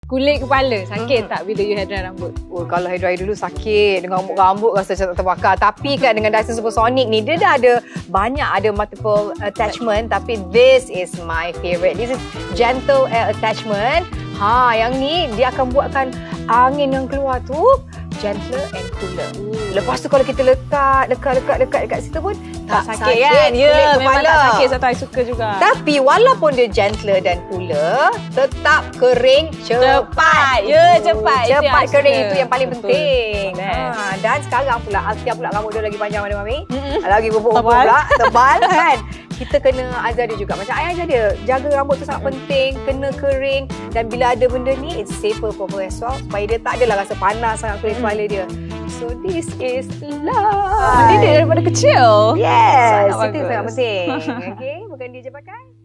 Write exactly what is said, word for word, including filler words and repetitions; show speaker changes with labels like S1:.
S1: kulit kepala. Sakit
S2: Hmm.
S1: tak bila you hair dry rambut?
S2: Oh, kalau hair dryer dulu sakit. Dengan rambut-rambut rasa macam tak terbakar. Tapi kan dengan Dyson Supersonic ni, dia dah ada banyak, ada multiple attachment. Tapi this is my favourite. This is gentle air attachment. Ha, yang ni dia akan buatkan angin yang keluar tu gentler and cooler. Hmm. Lepas tu kalau kita lekat, lekat, lekat, lekat dekat situ pun
S1: Tak,
S2: tak,
S1: sakit, kan? Ya,
S2: kulit
S1: memang
S2: kepala.
S1: tak sakit. Satu I suka juga.
S2: Tapi walaupun dia gentler dan cooler, tetap kering cepat.
S1: Cepat. Ya, cepat. Itu yang
S2: Cepat
S1: I
S2: kering,
S1: suka.
S2: itu yang paling
S1: Betul.
S2: penting.
S1: Best.
S2: Ha, dan sekarang pula, Azkia pula rambut dia lagi panjang mana Mami?
S1: Mm-mm.
S2: Lagi bubuk-bubuk
S1: Tebal.
S2: pula, tebal kan? Kita kena ajar dia juga. Macam ayah ajar dia, jaga rambut tu sangat penting, kena kering. Dan bila ada benda ni, it's safer for her as well. Supaya dia tak adalah rasa panas sangat kulit kepala dia. So this is love.
S1: Dia daripada kecil.
S2: Yes,
S1: Sangat
S2: itu
S1: bagus.
S2: sangat penting. Okay, bukan dia je pakai.